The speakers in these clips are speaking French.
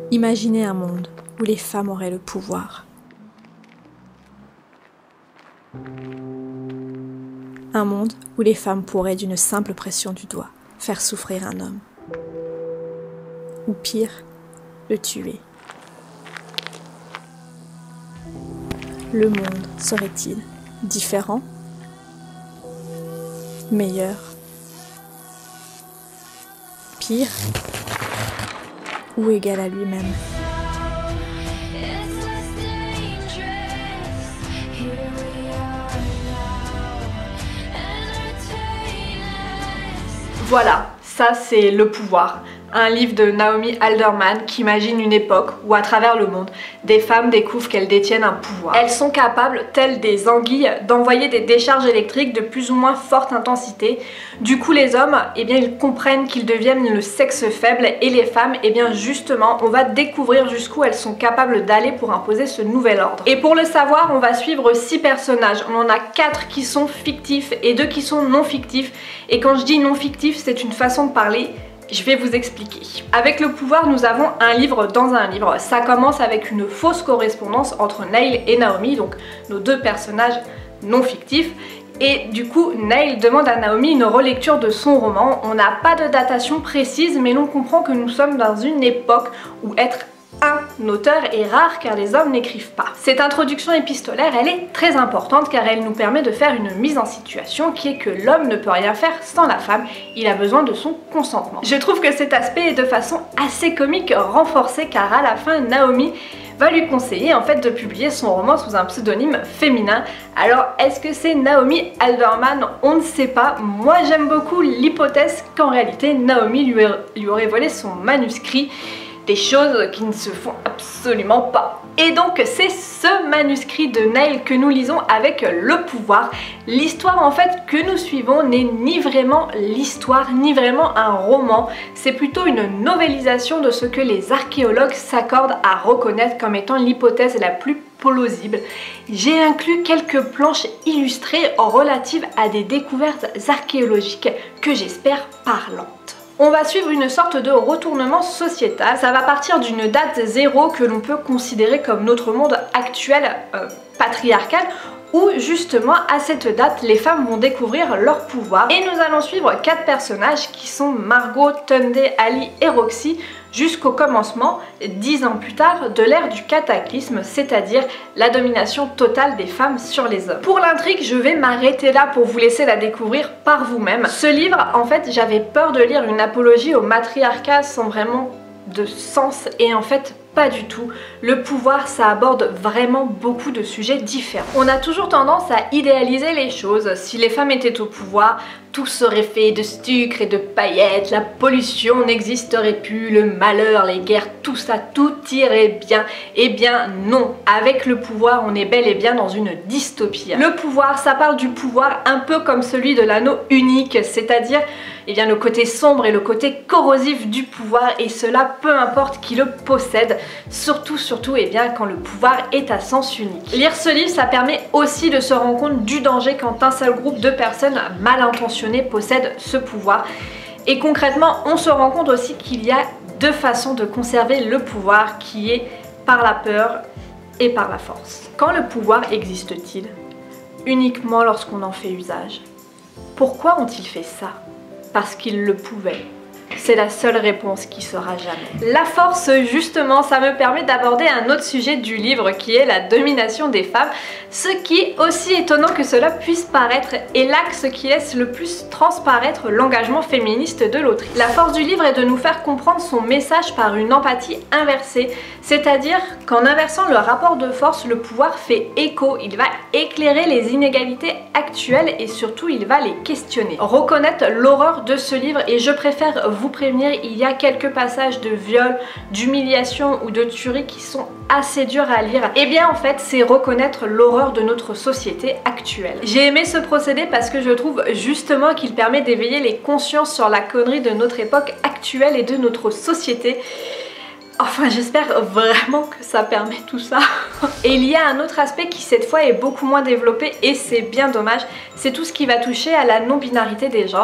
Imaginez un monde où les femmes auraient le pouvoir. Un monde où les femmes pourraient d'une simple pression du doigt faire souffrir un homme. Ou pire, le tuer. Le monde serait-il différent? Meilleur? Pire? Ou égal à lui-même? Voilà, ça c'est Le Pouvoir, un livre de Naomi Alderman qui imagine une époque où à travers le monde, des femmes découvrent qu'elles détiennent un pouvoir. Elles sont capables, telles des anguilles, d'envoyer des décharges électriques de plus ou moins forte intensité. Du coup les hommes, eh bien ils comprennent qu'ils deviennent le sexe faible et les femmes, eh bien justement, on va découvrir jusqu'où elles sont capables d'aller pour imposer ce nouvel ordre. Et pour le savoir, on va suivre 6 personnages. On en a 4 qui sont fictifs et 2 qui sont non fictifs. Et quand je dis non fictif, c'est une façon de parler. Je vais vous expliquer. Avec Le Pouvoir, nous avons un livre dans un livre. Ça commence avec une fausse correspondance entre Neil et Naomi, donc nos 2 personnages non fictifs. Et du coup, Neil demande à Naomi une relecture de son roman. On n'a pas de datation précise, mais l'on comprend que nous sommes dans une époque où être un auteur est rare car les hommes n'écrivent pas. Cette introduction épistolaire, elle est très importante car elle nous permet de faire une mise en situation qui est que l'homme ne peut rien faire sans la femme, il a besoin de son consentement. Je trouve que cet aspect est de façon assez comique renforcé car à la fin, Naomi va lui conseiller en fait de publier son roman sous un pseudonyme féminin. Alors est-ce que c'est Naomi Alderman? On ne sait pas. Moi j'aime beaucoup l'hypothèse qu'en réalité Naomi lui aurait volé son manuscrit. Des choses qui ne se font absolument pas. Et donc c'est ce manuscrit de Neil que nous lisons avec Le Pouvoir. L'histoire en fait que nous suivons n'est ni vraiment l'histoire, ni vraiment un roman. C'est plutôt une novélisation de ce que les archéologues s'accordent à reconnaître comme étant l'hypothèse la plus plausible. J'ai inclus quelques planches illustrées relatives à des découvertes archéologiques que j'espère parlantes. On va suivre une sorte de retournement sociétal. Ça va partir d'une date zéro que l'on peut considérer comme notre monde actuel patriarcal, où justement à cette date les femmes vont découvrir leur pouvoir. Et nous allons suivre 4 personnages qui sont Margot, Tunde, Ali et Roxy jusqu'au commencement, 10 ans plus tard, de l'ère du cataclysme, c'est-à-dire la domination totale des femmes sur les hommes. Pour l'intrigue, je vais m'arrêter là pour vous laisser la découvrir par vous-même. Ce livre, en fait, j'avais peur de lire une apologie au matriarcat sans vraiment de sens et en fait pas du tout. Le Pouvoir, ça aborde vraiment beaucoup de sujets différents. On a toujours tendance à idéaliser les choses. Si les femmes étaient au pouvoir, tout serait fait de sucre et de paillettes, la pollution n'existerait plus, le malheur, les guerres, tout ça, tout irait bien. Eh bien non, avec Le Pouvoir, on est bel et bien dans une dystopie. Le pouvoir, ça parle du pouvoir un peu comme celui de l'anneau unique, c'est-à-dire eh bien, le côté sombre et le côté corrosif du pouvoir, et cela peu importe qui le possède, surtout eh bien, quand le pouvoir est à sens unique. Lire ce livre, ça permet aussi de se rendre compte du danger quand un seul groupe de personnes mal intentionnées possède ce pouvoir. Et concrètement, on se rend compte aussi qu'il y a 2 façons de conserver le pouvoir, qui est par la peur et par la force. Quand le pouvoir existe-t-il? Uniquement lorsqu'on en fait usage. Pourquoi ont-ils fait ça? Parce qu'ils le pouvaient. C'est la seule réponse qui sera jamais. La force, justement, ça me permet d'aborder un autre sujet du livre qui est la domination des femmes, ce qui est aussi étonnant que cela puisse paraître, est l'axe qui laisse le plus transparaître l'engagement féministe de l'autrice. La force du livre est de nous faire comprendre son message par une empathie inversée, c'est-à-dire qu'en inversant le rapport de force, le pouvoir fait écho, il va éclairer les inégalités actuelles et surtout il va les questionner. Reconnaître l'horreur de ce livre, et je préfère vous prévenir, il y a quelques passages de viol, d'humiliation ou de tuerie qui sont assez durs à lire. Et bien en fait, c'est reconnaître l'horreur de notre société actuelle. J'ai aimé ce procédé parce que je trouve justement qu'il permet d'éveiller les consciences sur la connerie de notre époque actuelle et de notre société. Enfin, j'espère vraiment que ça permet tout ça. Et il y a un autre aspect qui cette fois est beaucoup moins développé et c'est bien dommage, c'est tout ce qui va toucher à la non-binarité des genres.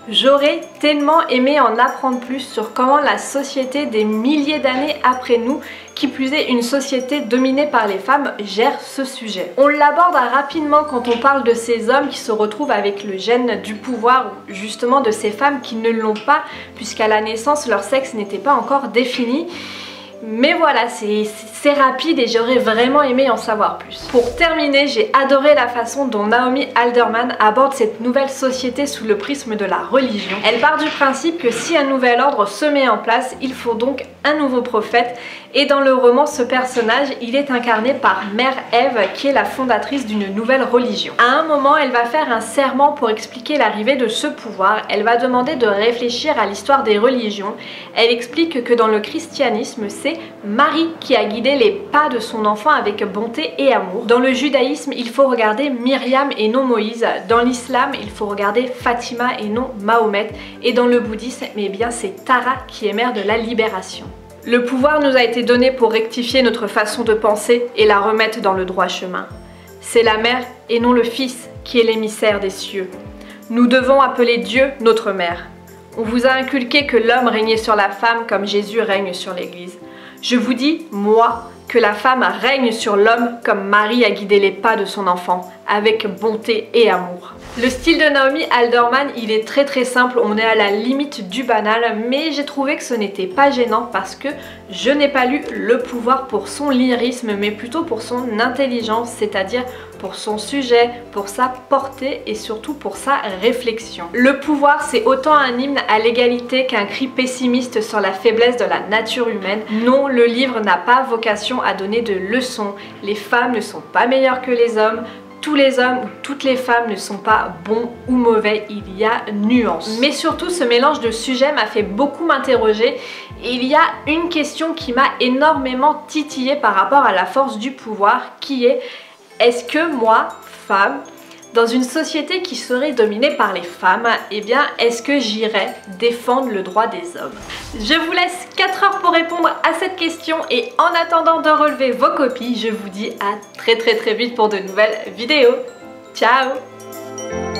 J'aurais tellement aimé en apprendre plus sur comment la société des milliers d'années après nous, qui plus est une société dominée par les femmes, gère ce sujet. On l'aborde rapidement quand on parle de ces hommes qui se retrouvent avec le gène du pouvoir, ou justement de ces femmes qui ne l'ont pas, puisqu'à la naissance leur sexe n'était pas encore défini. Mais voilà, c'est rapide et j'aurais vraiment aimé en savoir plus. Pour terminer, j'ai adoré la façon dont Naomi Alderman aborde cette nouvelle société sous le prisme de la religion. Elle part du principe que si un nouvel ordre se met en place, il faut donc un nouveau prophète. Et dans le roman, ce personnage, il est incarné par Mère Ève, qui est la fondatrice d'une nouvelle religion. À un moment, elle va faire un serment pour expliquer l'arrivée de ce pouvoir. Elle va demander de réfléchir à l'histoire des religions. Elle explique que dans le christianisme, c'est Marie qui a guidé les pas de son enfant avec bonté et amour. Dans le judaïsme, il faut regarder Myriam et non Moïse. Dans l'islam, il faut regarder Fatima et non Mahomet. Et dans le bouddhisme, eh bien, c'est Tara qui est mère de la libération. Le pouvoir nous a été donné pour rectifier notre façon de penser et la remettre dans le droit chemin. C'est la mère et non le fils qui est l'émissaire des cieux. Nous devons appeler Dieu notre mère. On vous a inculqué que l'homme régnait sur la femme comme Jésus règne sur l'Église. Je vous dis, moi, que la femme règne sur l'homme comme Marie a guidé les pas de son enfant, avec bonté et amour. Le style de Naomi Alderman, il est très simple, on est à la limite du banal, mais j'ai trouvé que ce n'était pas gênant parce que je n'ai pas lu Le Pouvoir pour son lyrisme, mais plutôt pour son intelligence, c'est-à-dire pour son sujet, pour sa portée et surtout pour sa réflexion. Le Pouvoir, c'est autant un hymne à l'égalité qu'un cri pessimiste sur la faiblesse de la nature humaine. Non, le livre n'a pas vocation à donner de leçons. Les femmes ne sont pas meilleures que les hommes. Tous les hommes ou toutes les femmes ne sont pas bons ou mauvais, il y a nuance. Mais surtout, ce mélange de sujets m'a fait beaucoup m'interroger. Et il y a une question qui m'a énormément titillée par rapport à la force du pouvoir, qui est: est-ce que moi, femme, dans une société qui serait dominée par les femmes, eh bien, est-ce que j'irais défendre le droit des hommes? Je vous laisse 4 heures pour répondre à cette question et en attendant de relever vos copies, je vous dis à très vite pour de nouvelles vidéos. Ciao!